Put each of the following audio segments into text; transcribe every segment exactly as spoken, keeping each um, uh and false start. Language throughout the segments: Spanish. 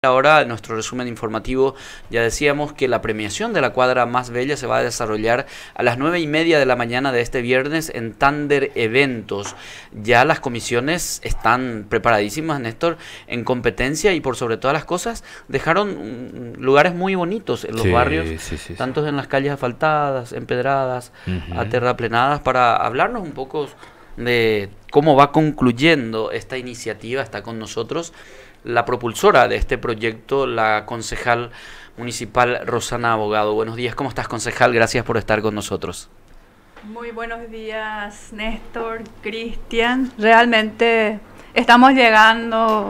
Ahora, en nuestro resumen informativo, ya decíamos que la premiación de la cuadra más bella se va a desarrollar a las nueve y media de la mañana de este viernes en Thunder Eventos. Ya las comisiones están preparadísimas, Néstor, en competencia, y por sobre todas las cosas dejaron lugares muy bonitos en los sí, barrios, sí, sí, tanto sí. en las calles asfaltadas, empedradas, Uh-huh. aterraplenadas, para hablarnos un poco de cómo va concluyendo esta iniciativa. Está con nosotros la propulsora de este proyecto, la concejal municipal Rosana Abogado. Buenos días, ¿cómo estás, concejal? Gracias por estar con nosotros. Muy buenos días, Néstor, Cristian. Realmente estamos llegando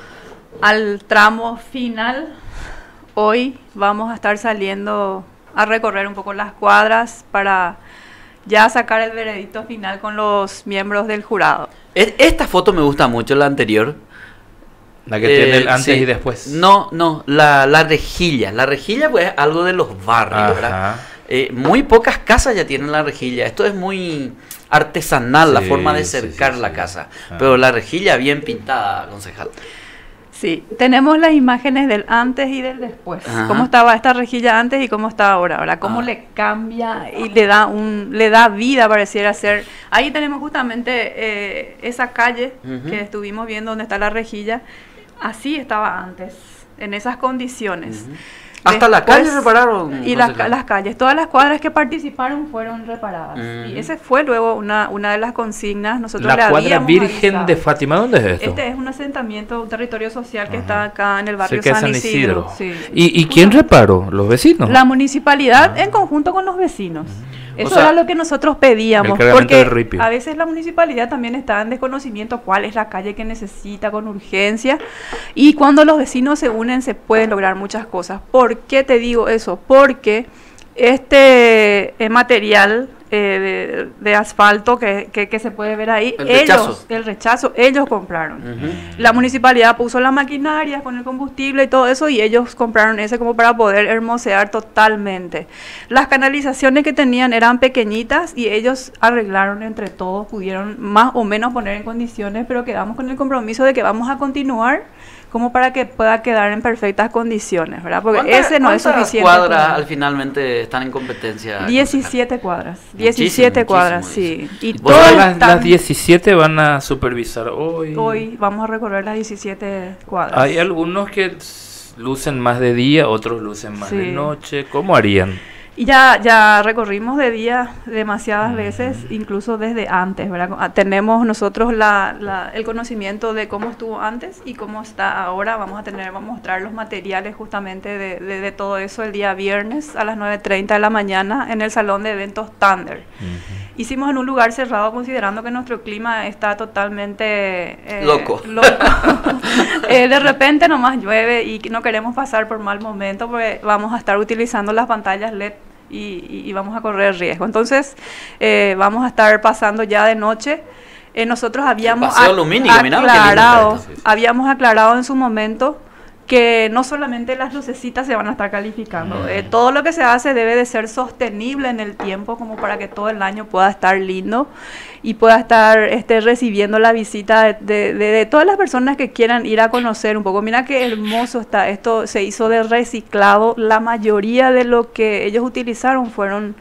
al tramo final. Hoy vamos a estar saliendo a recorrer un poco las cuadras para ya sacar el veredicto final con los miembros del jurado. Esta foto me gusta mucho, la anterior. La que Eh, tiene el antes sí. y después. No, no, la, la rejilla. La rejilla, pues, es algo de los barrios, ¿verdad? Ajá. Eh, muy pocas casas ya tienen la rejilla. Esto es muy artesanal, Sí, la forma de sí, cercar sí, la sí. casa. Ah. Pero la rejilla bien pintada, concejal. Sí, tenemos las imágenes del antes y del después. Ajá. Cómo estaba esta rejilla antes y cómo está ahora. Ahora, cómo Ah. le cambia y le da un, le da vida, pareciera ser. Ahí tenemos justamente eh, esa calle Ujú. que estuvimos viendo donde está la rejilla. Así estaba antes, en esas condiciones. Ujú. Hasta la Después- calle repararon. Y las, concejal. las calles, todas las cuadras que participaron fueron reparadas. Ujú. Y ese fue luego una, una de las consignas. Nosotros le La cuadra habíamos Virgen avisado. de Fátima, ¿dónde es esto? Este es un asentamiento, un territorio social que Ajá. está acá en el barrio Cerca de San, San Isidro. Isidro. Sí. ¿Y, ¿Y quién reparó? ¿Los vecinos? La municipalidad Ah. en conjunto con los vecinos. Eso O sea, era lo que nosotros pedíamos, el cargamento porque del ripio. a veces la municipalidad también está en desconocimiento cuál es la calle que necesita con urgencia, y cuando los vecinos se unen se pueden lograr muchas cosas. ¿Por qué te digo eso? Porque este eh, material eh, de, de asfalto que, que, que se puede ver ahí, El ellos, rechazo. el rechazo, ellos compraron. Ujú. La municipalidad puso la maquinaria con el combustible y todo eso, y ellos compraron ese como para poder hermosear totalmente. Las canalizaciones que tenían eran pequeñitas y ellos arreglaron entre todos, pudieron más o menos poner en condiciones, pero quedamos con el compromiso de que vamos a continuar como para que pueda quedar en perfectas condiciones, ¿verdad? Porque ¿Cuántas- ese no es cuántas suficiente. cuadras con- al finalmente están en competencia? diecisiete cuadras, Muchísimo, diecisiete cuadras, muchísimo, sí. Y ¿Vos Todas todas las, están- las diecisiete van a supervisar hoy. hoy vamos a recorrer las diecisiete cuadras. Hay algunos que s- lucen más de día, otros lucen más de Sí. noche. ¿Cómo harían? Y ya, ya recorrimos de día demasiadas veces, incluso desde antes, ¿verdad? Ah, Tenemos nosotros la, la- el conocimiento de cómo estuvo antes y cómo está ahora. Vamos a tener, vamos a mostrar los materiales justamente de, de, de todo eso el día viernes a las nueve treinta de la mañana en el salón de eventos Thunder. Hicimos en un lugar cerrado considerando que nuestro clima está totalmente eh, Loco. loco. Eh, de repente nomás llueve y no queremos pasar por mal momento porque vamos a estar utilizando las pantallas L E D y, y- y vamos a correr riesgo. Entonces eh, vamos a estar pasando ya de noche. Eh, nosotros habíamos paseo ac- lumínico, mirá qué lindo aclarado, está esto. habíamos aclarado en su momento que no solamente las lucecitas se van a estar calificando, Mm. eh, todo lo que se hace debe de ser sostenible en el tiempo como para que todo el año pueda estar lindo y pueda estar este, recibiendo la visita de, de- de- de todas las personas que quieran ir a conocer un poco. Mira qué hermoso está, esto se hizo de reciclado, la mayoría de lo que ellos utilizaron fueron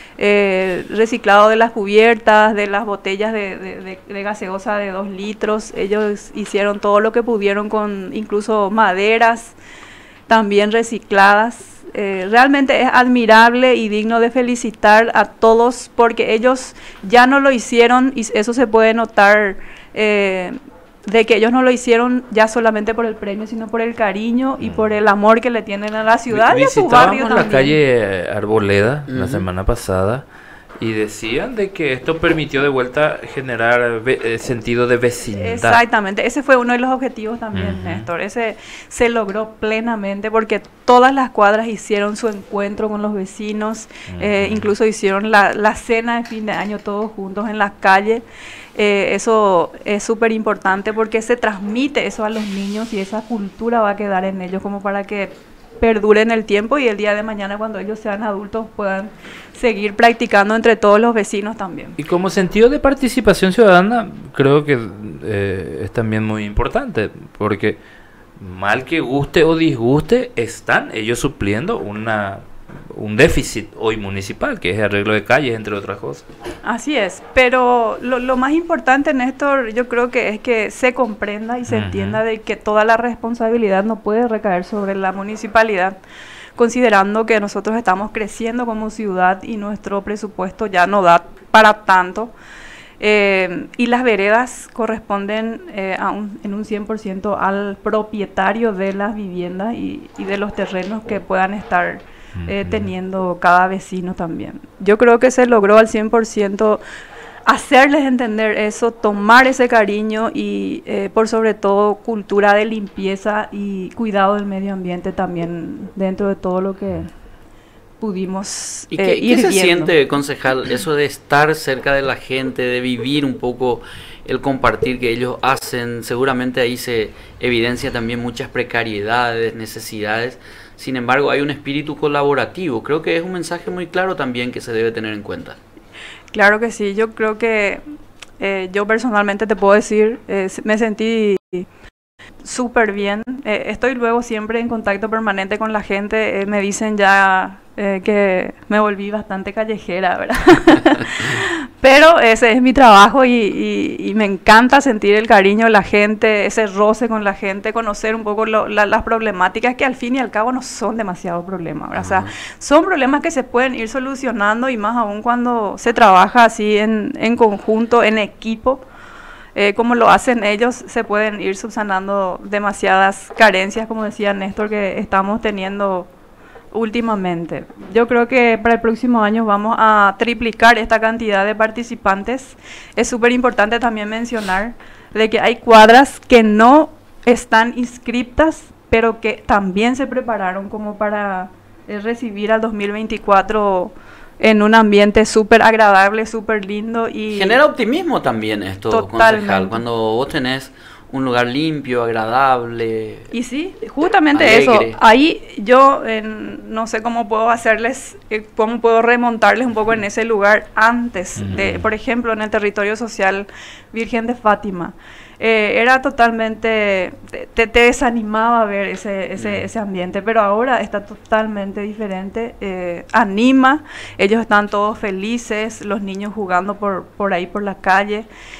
eh, reciclado de las cubiertas, de las botellas de, de, de- de gaseosa de dos litros. Ellos hicieron todo lo que pudieron con incluso maderas también recicladas. Eh, realmente es admirable y digno de felicitar a todos porque ellos ya no lo hicieron y eso se puede notar eh, de que ellos no lo hicieron ya solamente por el premio, sino por el cariño y por el amor que le tienen a la ciudad Vi- y a su barrio Visitábamos la también. calle eh, Arboleda la Ujú. semana pasada y decían de que esto permitió de vuelta generar ve- eh, sentido de vecindad. Exactamente, ese fue uno de los objetivos también, Ujú. Néstor. Ese se logró plenamente porque todas las cuadras hicieron su encuentro con los vecinos, eh, Ujú. incluso hicieron la, la cena de fin de año todos juntos en la calle. Eh, eso es súper importante porque se transmite eso a los niños y esa cultura va a quedar en ellos como para que perdure en el tiempo y el día de mañana cuando ellos sean adultos puedan seguir practicando entre todos los vecinos también. Y como sentido de participación ciudadana, creo que eh, es también muy importante, porque mal que guste o disguste, están ellos supliendo una un déficit hoy municipal, que es el arreglo de calles, entre otras cosas. Así es, pero lo, lo más importante, Néstor, yo creo que es que se comprenda y se uh-huh. entienda de que toda la responsabilidad no puede recaer sobre la municipalidad, considerando que nosotros estamos creciendo como ciudad y nuestro presupuesto ya no da para tanto. Eh, y las veredas corresponden eh, a un, en un cien por ciento al propietario de las viviendas y, y de los terrenos que puedan estar eh, uh-huh. teniendo cada vecino también. Yo creo que se logró al cien por ciento hacerles entender eso, tomar ese cariño y eh, por sobre todo cultura de limpieza y cuidado del medio ambiente también dentro de todo lo que pudimos ¿Y eh, qué, ir qué se viendo. siente, concejal, eso de estar cerca de la gente, de vivir un poco el compartir que ellos hacen? Seguramente ahí se evidencia también muchas precariedades, necesidades. Sin embargo, hay un espíritu colaborativo. Creo que es un mensaje muy claro también que se debe tener en cuenta. Claro que sí. Yo creo que eh, yo personalmente te puedo decir, eh, me sentí súper bien. Eh, estoy luego siempre en contacto permanente con la gente. Eh, me dicen ya eh, que me volví bastante callejera, ¿verdad? Pero ese es mi trabajo y, y, y me encanta sentir el cariño de la gente, ese roce con la gente, conocer un poco lo, la, las problemáticas que al fin y al cabo no son demasiados problemas, ¿verdad? Uh-huh. O sea, son problemas que se pueden ir solucionando y más aún cuando se trabaja así en, en conjunto, en equipo. Eh, como lo hacen ellos, se pueden ir subsanando demasiadas carencias, como decía Néstor, que estamos teniendo últimamente. Yo creo que para el próximo año vamos a triplicar esta cantidad de participantes. Es súper importante también mencionar de que hay cuadras que no están inscriptas, pero que también se prepararon como para eh, recibir al dos mil veinticuatro en un ambiente súper agradable, súper lindo. Y genera optimismo también esto, totalmente. Concejal, cuando vos tenés un lugar limpio, agradable. Y sí, justamente alegre. Eso. Ahí yo eh, no sé cómo puedo hacerles, eh, cómo puedo remontarles un poco en ese lugar antes uh-huh. de, por ejemplo, en el territorio social Virgen de Fátima. Eh, era totalmente, te, te desanimaba ver ese, ese, uh-huh. ese ambiente, pero ahora está totalmente diferente, eh, anima, ellos están todos felices, los niños jugando por, por ahí por la calle.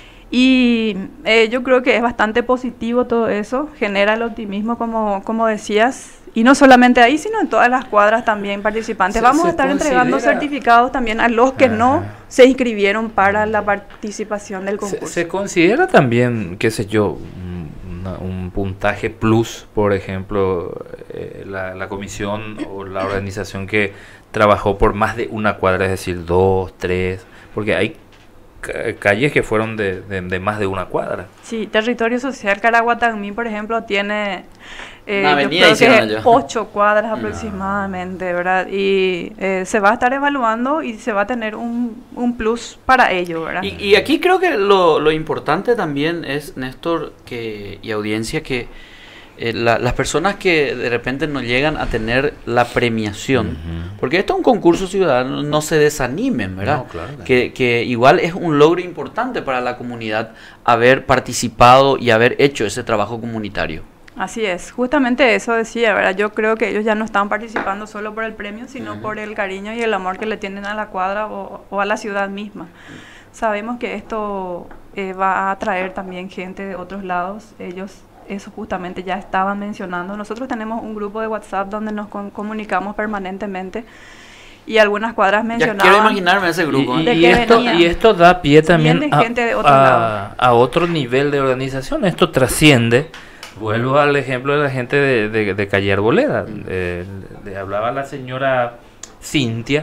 Y eh, yo creo que es bastante positivo todo eso, genera el optimismo como, como decías, y no solamente ahí, sino en todas las cuadras también participantes. Se, Vamos se a estar considera... entregando certificados también a los que Ajá. no se inscribieron para la participación del concurso. Se, se considera también, qué sé yo, una, un puntaje plus, por ejemplo, eh, la, la comisión o la organización que trabajó por más de una cuadra, es decir, dos, tres, porque hay calles que fueron de, de, de más de una cuadra. Sí, territorio social Caraguatagmín, por ejemplo, tiene eh, yo creo que ocho cuadras aproximadamente, no. ¿verdad? Y eh, se va a estar evaluando y se va a tener un, un plus para ello, ¿verdad? Y, y aquí creo que lo, lo importante también es, Néstor, que y audiencia, que Eh, la, las personas que de repente no llegan a tener la premiación, uh-huh. porque esto es un concurso ciudadano, no se desanimen, ¿verdad? No, claro, claro. Que, que igual es un logro importante para la comunidad haber participado y haber hecho ese trabajo comunitario. Así es, justamente eso decía, ¿verdad? Yo creo que ellos ya no están participando solo por el premio, sino uh-huh. por el cariño y el amor que le tienen a la cuadra o, o a la ciudad misma. Uh-huh. Sabemos que esto eh, va a atraer también gente de otros lados, ellos eso justamente ya estaban mencionando. Nosotros tenemos un grupo de WhatsApp donde nos con, comunicamos permanentemente y algunas cuadras mencionaban. Ya quiero imaginarme ese grupo. Y, y, y, esto, y esto da pie también a, gente de otro a, lado. a otro nivel de organización. Esto trasciende. Vuelvo al ejemplo de la gente de, de, de Calle Arboleda. De, de, hablaba la señora Cintia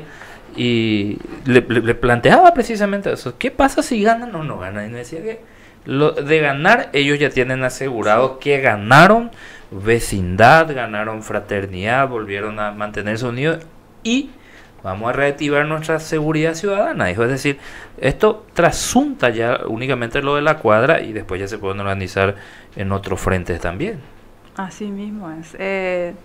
y le, le, le planteaba precisamente eso. ¿Qué pasa si ganan o no ganan? Y me decía que Lo de ganar, ellos ya tienen asegurado que ganaron vecindad, ganaron fraternidad, volvieron a mantenerse unidos y vamos a reactivar nuestra seguridad ciudadana. Dijo, es decir, esto trasunta ya únicamente lo de la cuadra y después ya se pueden organizar en otros frentes también. Así mismo es. Eh,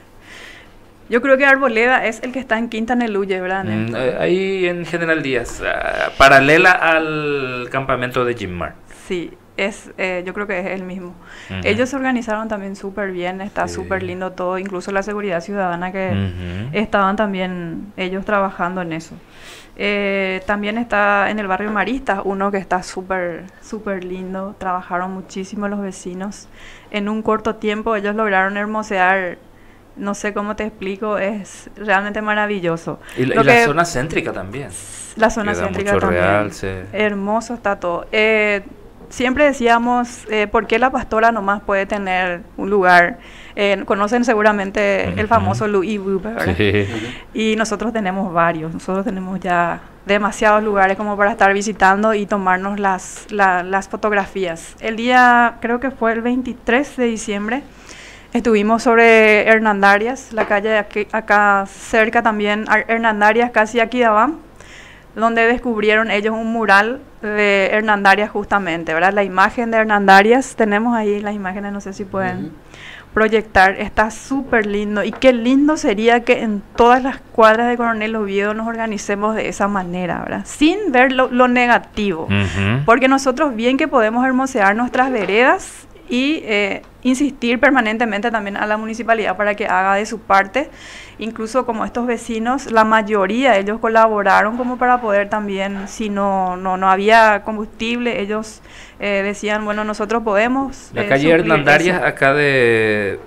yo creo que Arboleda es el que está en Quinta Neluye, ¿verdad? Mm, ahí en General Díaz, uh, paralela al campamento de Jim Mar. Sí, es, eh, yo creo que es el mismo. Ujú. Ellos se organizaron también súper bien, está Sí. súper lindo todo, incluso la seguridad ciudadana que Ujú. estaban también ellos trabajando en eso. Eh, también está en el barrio Maristas, uno que está súper, súper lindo, trabajaron muchísimo los vecinos. En un corto tiempo ellos lograron hermosear, no sé cómo te explico, es realmente maravilloso. Y, la- Lo y la que- zona céntrica también. La zona Queda céntrica mucho también. realce. Hermoso está todo. Eh, siempre decíamos, eh, ¿por qué la Pastora nomás puede tener un lugar? Eh, conocen seguramente el Ujú. famoso Louis Vuitton, ¿verdad? Sí. Y nosotros tenemos varios. Nosotros tenemos ya demasiados lugares como para estar visitando y tomarnos las, la- las fotografías. El día, creo que fue el veintitrés de diciembre, estuvimos sobre Hernandarias, la calle de aquí- acá cerca también, Ar- Hernandarias, casi aquí abajo, donde descubrieron ellos un mural de Hernandarias justamente, ¿verdad? La imagen de Hernandarias, tenemos ahí las imágenes, no sé si pueden Ujú. proyectar, está súper lindo y qué lindo sería que en todas las cuadras de Coronel Oviedo nos organicemos de esa manera, ¿verdad? Sin ver lo, lo negativo, Ujú. porque nosotros bien que podemos hermosear nuestras veredas y eh, insistir permanentemente también a la municipalidad para que haga de su parte, incluso como estos vecinos, la mayoría ellos colaboraron como para poder también, si no no, no había combustible, ellos eh, decían, bueno, nosotros podemos La eh, calle suplir Hernandarias, eso. acá de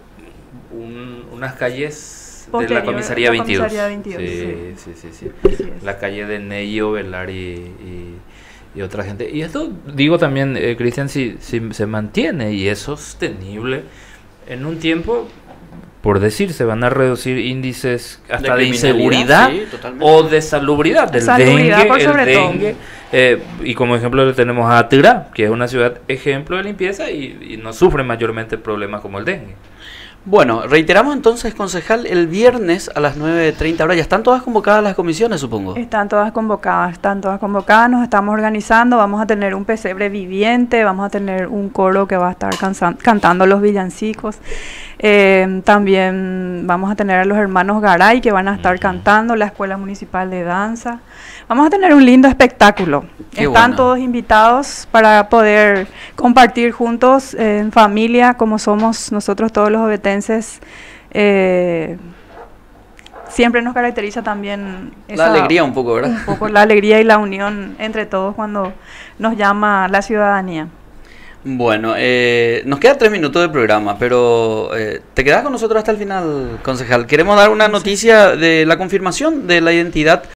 un- unas calles de Posterior, la comisaría la veintidós. comisaría veintidós, Sí, sí, sí, sí. Así es. La calle de Neyo, Velar y, y, y otra gente. Y esto, digo también, eh, Cristian, si, si se mantiene y es sostenible, en un tiempo, por decir, se van a reducir índices hasta de, criminalidad, inseguridad sí, totalmente. o de salubridad, del Salubridad, dengue, por el sobre todo. dengue. Eh, y como ejemplo le tenemos a Tirá, que es una ciudad ejemplo de limpieza y, y no sufre mayormente problemas como el dengue. Bueno, reiteramos entonces, concejal, el viernes a las nueve treinta horas. Ya están todas convocadas las comisiones, supongo. Están todas convocadas, están todas convocadas, nos estamos organizando, vamos a tener un pesebre viviente, vamos a tener un coro que va a estar cansa- cantando los villancicos, eh, también vamos a tener a los hermanos Garay que van a estar Ujú. cantando, la Escuela Municipal de Danza, vamos a tener un lindo espectáculo, Qué están bueno. todos invitados para poder compartir juntos eh, en familia, como somos nosotros todos los ovetenses. eh, Siempre nos caracteriza también La esa- alegría un poco, ¿verdad? un poco la alegría y la unión entre todos cuando nos llama la ciudadanía. Bueno, eh, nos queda tres minutos de programa, pero eh, te quedas con nosotros hasta el final, concejal. Queremos dar una noticia de la confirmación de la identidad